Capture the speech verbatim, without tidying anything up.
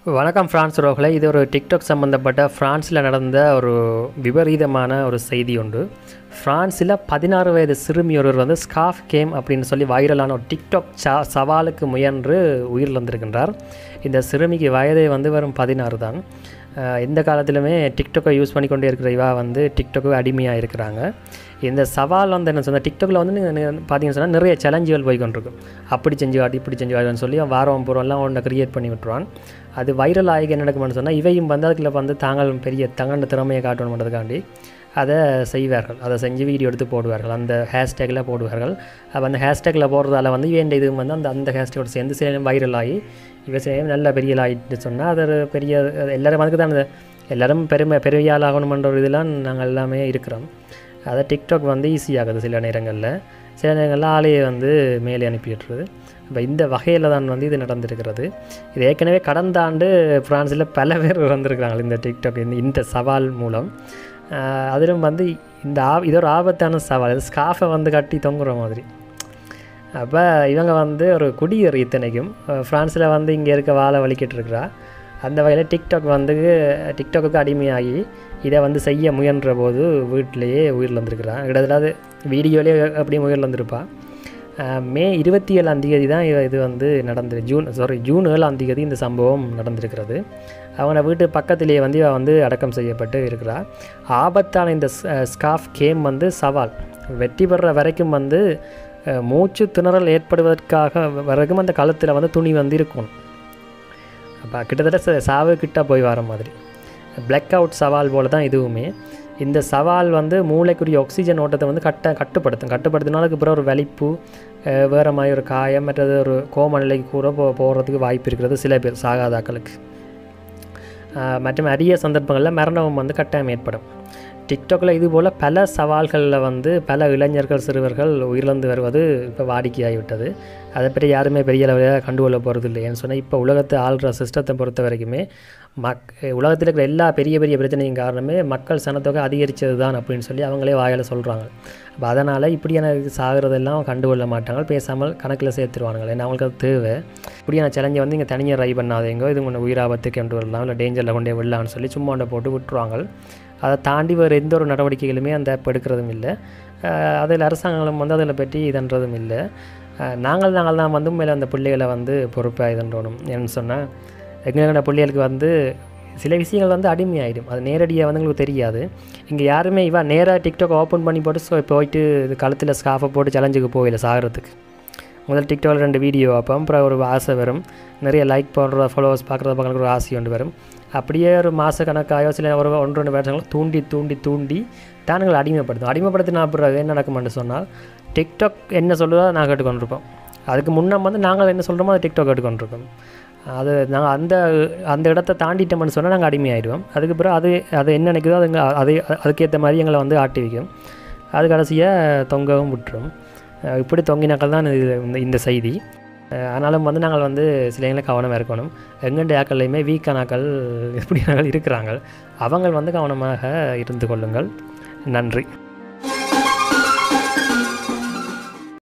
வணக்கம் ஃப்ரான்ஸ் உறவுகளே. இது ஒரு டிக்டாக் சம்மந்தப்பட்ட ஃப்ரான்ஸில் நடந்த ஒரு விபரீதமான ஒரு செய்தி உண்டு. ஃப்ரான்ஸில் பதினாறு வயது சிறுமி ஒருவர் வந்து ஸ்காஃப் கேம் அப்படின்னு சொல்லி வைரலான ஒரு டிக்டாக் ச சவாலுக்கு முயன்று உயிரிழந்திருக்கின்றார். இந்த சிறுமிக்கு வயதே வந்து வெறும் பதினாறு தான். எந்த காலத்திலுமே டிக்டாக்கை யூஸ் பண்ணிக்கொண்டே இருக்கிற இவா வந்து டிக்டாக்கு அடிமையாக இருக்கிறாங்க. இந்த சவால் வந்து என்ன சொன்னால், டிக்டாக்கில் வந்து நீங்கள் பார்த்தீங்கன்னு சொன்னால் நிறைய சேலஞ்சுகள் போய் கொண்டிருக்கும். அப்படி செஞ்சு காட்டு இப்படி செஞ்சு காட்டுன்னு சொல்லி வாரம் பூரம்லாம் ஒன்றை க்ரியேட் பண்ணி விட்டுருவான். அது வைரல் ஆகி என்ன நடக்கும்னு சொன்னால், இவையும் வந்து அதுக்குள்ள வந்து தாங்கள் பெரிய தங்கண்ட திறமையை காட்டணுன்றதுக்காண்டி அதை செய்வார்கள். அதை செஞ்சு வீடியோ எடுத்து போடுவார்கள், அந்த ஹேஷ்டேக்கில் போடுவார்கள். அப்போ அந்த ஹேஷ்டேக்கில் போடுறதால வந்து இவன் இது வந்து அந்த அந்த ஹேஷ்டேக்கோடு சேர்ந்து சில வைரல் ஆகி இவ செய்யும் நல்ல பெரிய ஆகிட்டு சொன்னால் அது ஒரு பெரிய எல்லோரும் அதுக்கு தான் எல்லோரும் பெருமை பெரிய ஆள் ஆகணுமன்ற ஒரு இதெல்லாம் நாங்கள் எல்லாமே இருக்கிறோம். அதை டிக்டாக் வந்து ஈஸியாகுது சில நேரங்களில் சில நேரங்களில் ஆளையை வந்து மேலே அனுப்பிடுறது. இப்போ இந்த வகையில் தான் வந்து இது நடந்திருக்கிறது. இது ஏற்கனவே கடந்த ஆண்டு ஃப்ரான்ஸில் பல பேர் வந்திருக்கிறாங்க இந்த டிக்டாக் இந்த இந்த சவால் மூலம். அதிலும் வந்து இந்த ஆ இது ஒரு ஆபத்தான சவால். இது ஸ்காஃபை வந்து கட்டி தொங்குற மாதிரி. அப்போ இவங்க வந்து ஒரு குடியேறு இத்தனைக்கும் ஃப்ரான்ஸில் வந்து இங்கே இருக்க வாழை வலிக்கிட்டு இருக்கிறா. அந்த வகையில் டிக்டாக் வந்து டிக்டாக்கு அடிமையாகி இதை வந்து செய்ய முயன்ற போது வீட்டிலையே உயிரிழந்திருக்கிறான். கிட்டத்தட்ட வீடியோலேயே அப்படியே உயிரிழந்திருப்பாள். மே இருபத்தி ஏழாம் தேதி தான் இது வந்து நடந்து ஜூன் சாரி ஜூன் ஏழாம் தேதி இந்த சம்பவம் நடந்திருக்கிறது. அவனை வீட்டு பக்கத்திலேயே வந்து இவன் வந்து அடக்கம் செய்யப்பட்டு இருக்கிறார். ஆபத்தான இந்த ஸ்காஃப் கேம் வந்து சவால் வெற்றி பெற வரைக்கும் வந்து மூச்சு திணறல் ஏற்படுவதற்காக வரைக்கும் அந்த களத்தில் வந்து துணி வந்து இருக்கணும். அப்போ கிட்டத்தட்ட சாவு கிட்ட போய் வர மாதிரி பிளாக் அவுட் சவால் போல் தான் இதுவுமே. இந்த சவால் வந்து மூளைக்குரிய ஆக்சிஜன் ஓட்டத்தை வந்து கட்ட கட்டுப்படுத்தும் கட்டுப்படுத்தினாலுக்கு அப்புறம் ஒரு வலிப்பு, வேறு மாதிரி ஒரு காயம், மற்றது ஒரு கோம நிலைக்கு கூட போ போகிறதுக்கு வாய்ப்பு இருக்கிறது சில பேர் சாகாதாக்களுக்கு. மற்றும் அரிய சந்தர்ப்பங்களில் மரணமும் வந்து கட்டாயம் ஏற்படும். டிக்டாக்கில் இதுபோல் பல சவால்களில் வந்து பல இளைஞர்கள் சிறுவர்கள் உயிரிழந்து வருவது இப்போ வாடிக்கையாகிவிட்டது. அதை பற்றி யாருமே பெரிய அளவில் கண்டுகொள்ள போகிறது இல்லை. ஏன்னு சொன்னால் இப்போ உலகத்தை ஆள்ற சிஸ்டத்தை பொறுத்த வரைக்குமே மக் உலகத்தில் இருக்கிற எல்லா பெரிய பெரிய பிரச்சனையும் காரணமே மக்கள் சனத்தொகை அதிகரித்தது தான் அப்படின்னு சொல்லி அவங்களே வாயில் சொல்கிறாங்க. அப்போ அதனால் இப்படியான சாகிறதெல்லாம் கண்டுகொள்ள மாட்டாங்க, பேசாமல் கணக்கில் சேர்த்துருவானுங்க. ஏன்னா அவங்களுக்கு அது தேவை. இப்படியான சேலஞ்சை வந்து இங்கே தனியாக ட்ரை பண்ணாதீங்க, இது ஒன்று உயிராபத்துக்கு கொண்டு வரலாம், இல்லை டேஞ்சரில் கொண்டே விடலாம்னு சொல்லி சும்மா ஒன்றை போட்டு விட்டுருவாங்க. அதை தாண்டி வேறு எந்த ஒரு நடவடிக்கைகளுமே அந்த ஆப் எடுக்கிறதும் இல்லை. அதில் அரசாங்கங்களும் வந்து அதில் பற்றி இதன்றதும் இல்லை. நாங்கள் நாங்கள் தான் வந்து மேலே அந்த பிள்ளைகளை வந்து பொறுப்பாக இதன்றணும். ஏன்னு சொன்னால் எங்களோட பிள்ளைகளுக்கு வந்து சில விஷயங்கள் வந்து அடிமையாயிடும். அது நேரடியாக வந்து எங்களுக்கு தெரியாது. இங்கே யாருமே இவா நேராக டிக்டாக் ஓப்பன் பண்ணி போட்டு ஸோ போயிட்டு இது கழுத்தில் ஸ்காஃபை போட்டு சேலஞ்சுக்கு போகல சாகிறதுக்கு. முதல் டிக்டாக்ல ரெண்டு வீடியோ அப்போ அப்புறம் ஒரு ஆசை வரும், நிறைய லைக் போடுற ஃபாலோவர்ஸ் பார்க்குறத பார்க்குற ஒரு ஆசை ஒன்று வரும். அப்படியே ஒரு மாத கணக்காயோ சில ஒரு ஒன்று ரெண்டு வருஷங்களும் தூண்டி தூண்டி தூண்டி தானுங்களை அடிமைப்படுத்தும். அடிமைப்படுத்தினா அப்புறம் என்ன நடக்கும்னு சொன்னால், டிக்டாக் என்ன சொல்லுதோ நாங்கள் கேட்டுக்கொண்டிருப்போம். அதுக்கு முன்னே வந்து நாங்கள் என்ன சொல்கிறோமோ அதை டிக்டாக் கேட்டுக்கொண்டிருக்கோம். அது நாங்கள் அந்த அந்த இடத்த தாண்டிட்டோம்னு சொன்னால் நாங்கள் அடிமையாயிடுவோம். அதுக்கு பிறகு அது அது என்ன நினைக்குதோ அதுங்க அதை அதுக்கேற்ற மாதிரி எங்களை வந்து ஆட்டி வைக்கும். அது கடைசியாக தொங்கவும் விட்டுரும். இப்படி தொங்கினாக்கள் தான் இது இந்த செய்தி. ஆனாலும் வந்து நாங்கள் வந்து சில எங்களை கவனமாக இருக்கணும். எங்கண்ட ஆக்கள்லையுமே வீக்கானாக்கள் இப்படி நாங்கள் இருக்கிறாங்க. அவங்க வந்து கவனமாக இருந்து கொள்ளுங்கள். நன்றி.